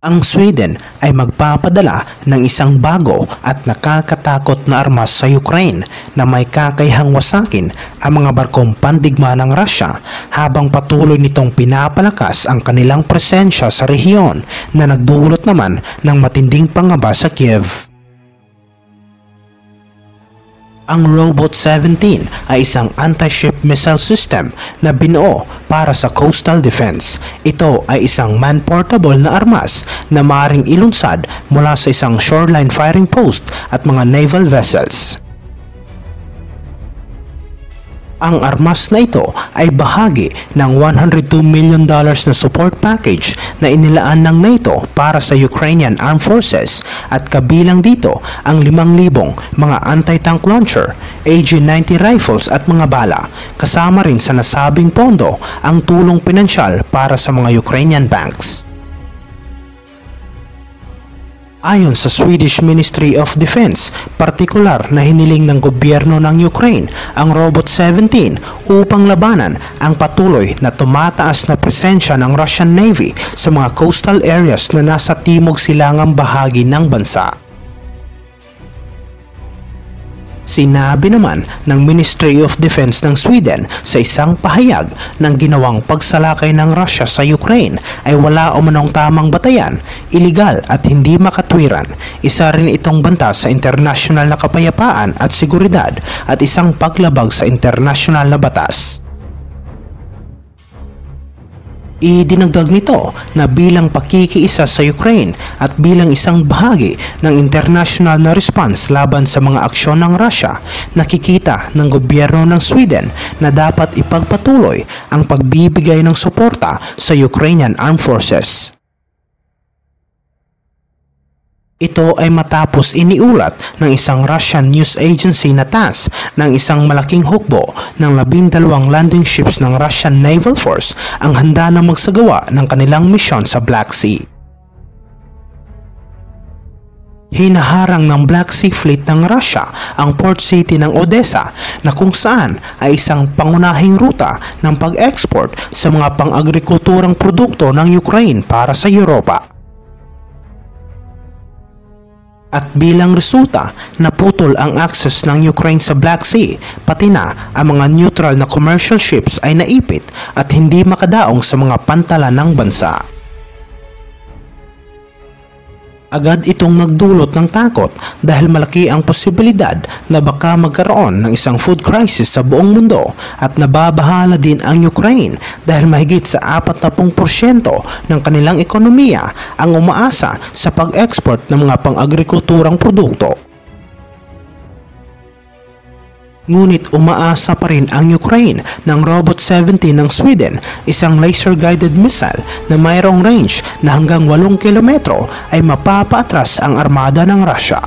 Ang Sweden ay magpapadala ng isang bago at nakakatakot na armas sa Ukraine na may kakayahang wasakin ang mga barkong pandigma ng Russia habang patuloy nitong pinapalakas ang kanilang presensya sa rehiyon na nagdulot naman ng matinding pangamba sa Kiev. Ang Robot 17 ay isang anti-ship missile system na binuo para sa coastal defense. Ito ay isang man-portable na armas na maaaring ilunsad mula sa isang shoreline firing post at mga naval vessels. Ang armas na ito ay bahagi ng $102 million na support package na inilaan ng NATO para sa Ukrainian Armed Forces at kabilang dito ang 5,000 mga anti-tank launcher, AG-90 rifles at mga bala. Kasama rin sa nasabing pondo ang tulong pinansyal para sa mga Ukrainian banks. Ayon sa Swedish Ministry of Defense, partikular na hiniling ng gobyerno ng Ukraine ang Robot 17 upang labanan ang patuloy na tumataas na presensya ng Russian Navy sa mga coastal areas na nasa timog silangang bahagi ng bansa. Sinabi naman ng Ministry of Defense ng Sweden sa isang pahayag ng ginawang pagsalakay ng Russia sa Ukraine ay wala umanong tamang batayan, iligal at hindi makatwiran. Isa rin itong banta sa internasyonal na kapayapaan at seguridad at isang paglabag sa internasyonal na batas. Idinagdag nito na bilang pakikiisa sa Ukraine at bilang isang bahagi ng international na response laban sa mga aksyon ng Russia, nakikita ng gobyerno ng Sweden na dapat ipagpatuloy ang pagbibigay ng suporta sa Ukrainian Armed Forces. Ito ay matapos iniulat ng isang Russian news agency na TASS ng isang malaking hukbo ng 12 landing ships ng Russian Naval Force ang handa na magsagawa ng kanilang misyon sa Black Sea. Hinaharang ng Black Sea Fleet ng Russia ang port city ng Odessa na kung saan ay isang pangunahing ruta ng pag-export sa mga pang-agrikulturang produkto ng Ukraine para sa Europa. At bilang resulta, naputol ang access ng Ukraine sa Black Sea, pati na ang mga neutral na commercial ships ay naipit at hindi makadaong sa mga pantalan ng bansa. Agad itong nagdulot ng takot dahil malaki ang posibilidad na baka magkaroon ng isang food crisis sa buong mundo at nababahala din ang Ukraine dahil mahigit sa 40% ng kanilang ekonomiya ang umaasa sa pag-export ng mga pang-agrikulturang produkto. Ngunit umaasa pa rin ang Ukraine ng Robot 17 ng Sweden, isang laser-guided missile na mayroong range na hanggang 8 kilometro ay mapapaatras ang armada ng Russia.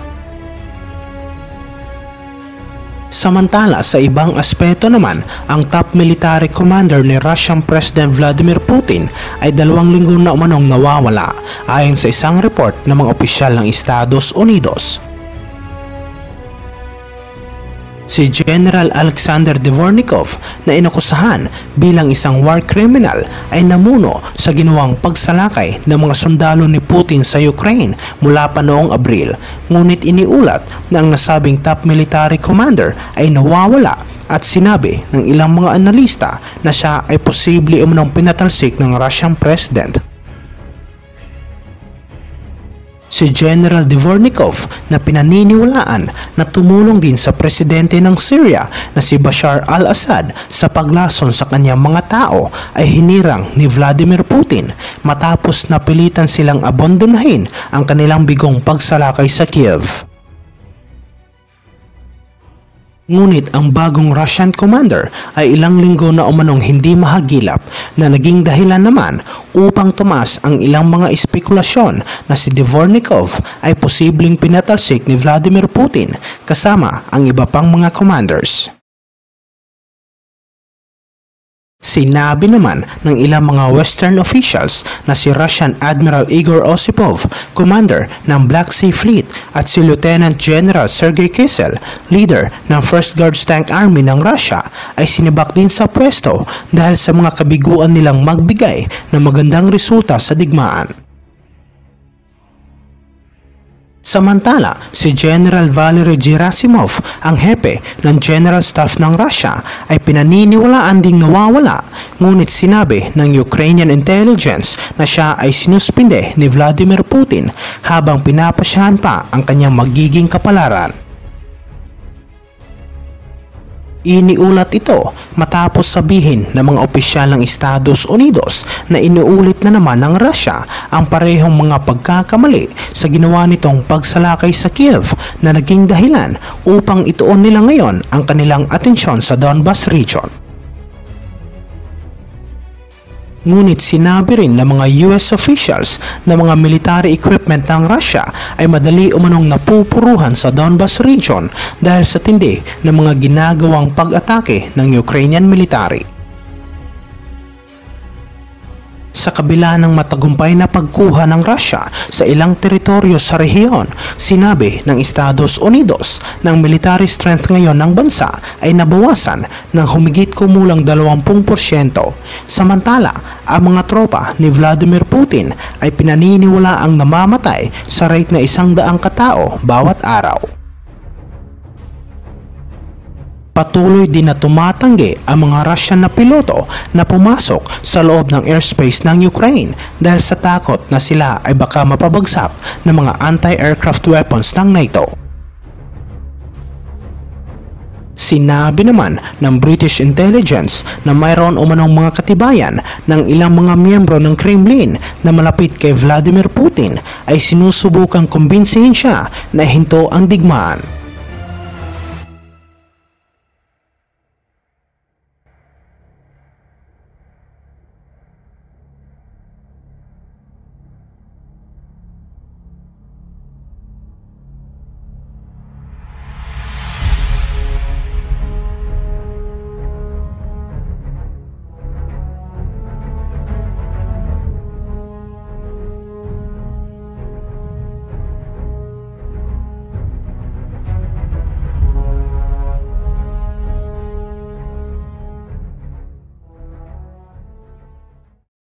Samantala sa ibang aspeto naman, ang top military commander ni Russian President Vladimir Putin ay 2 linggo na umanong nawawala ayon sa isang report ng mga opisyal ng Estados Unidos. Si General Alexander Dvornikov na inakusahan bilang isang war criminal ay namuno sa ginawang pagsalakay ng mga sundalo ni Putin sa Ukraine mula pa noong Abril. Ngunit iniulat na ang nasabing top military commander ay nawawala at sinabi ng ilang mga analista na siya ay posible umunong pinatalsik ng Russian President. Si General Dvornikov na pinaniniwalaan na tumulong din sa presidente ng Syria na si Bashar al-Assad sa paglason sa kanyang mga tao ay hinirang ni Vladimir Putin matapos napilitan silang abandonahin ang kanilang bigong pagsalakay sa Kiev. Ngunit ang bagong Russian commander ay ilang linggo na umanong hindi mahagilap na naging dahilan naman upang tumaas ang ilang mga espekulasyon na si Dvornikov ay posibleng pinatalsik ni Vladimir Putin kasama ang iba pang mga commanders. Sinabi naman ng ilang mga Western officials na si Russian Admiral Igor Osipov, commander ng Black Sea Fleet, at si Lieutenant General Sergei Kissel, leader ng First Guards Tank Army ng Russia, ay sinibak din sa pwesto dahil sa mga kabiguan nilang magbigay ng magandang resulta sa digmaan. Samantala, si General Valery Gerasimov, ang hepe ng General Staff ng Russia, ay pinaniniwalaan ding nawawala, ngunit sinabi ng Ukrainian intelligence na siya ay sinuspinde ni Vladimir Putin habang pinapasyahan pa ang kanyang magiging kapalaran. Iniulat ito matapos sabihin ng mga opisyal ng Estados Unidos na inuulit na naman ng Russia ang parehong mga pagkakamali sa ginawa nitong pagsalakay sa Kiev na naging dahilan upang ituon nila ngayon ang kanilang atensyon sa Donbas region. Ngunit sinabi rin ng mga US officials na mga military equipment ng Russia ay madali umanong napupuruhan sa Donbas region dahil sa tindi ng mga ginagawang pag-atake ng Ukrainian military. Sa kabila ng matagumpay na pagkuha ng Russia sa ilang teritoryo sa rehiyon, sinabi ng Estados Unidos na ang military strength ngayon ng bansa ay nabawasan ng humigit kumulang 20%. Samantala, ang mga tropa ni Vladimir Putin ay pinaniniwala ang namamatay sa rate na 100 katao bawat araw. Patuloy din na tumatanggi ang mga Russian na piloto na pumasok sa loob ng airspace ng Ukraine dahil sa takot na sila ay baka mapabagsak ng mga anti-aircraft weapons ng NATO. Sinabi naman ng British intelligence na mayroon umanong mga katibayan ng ilang mga miyembro ng Kremlin na malapit kay Vladimir Putin ay sinusubukang kumbinsihin siya na hinto ang digmaan.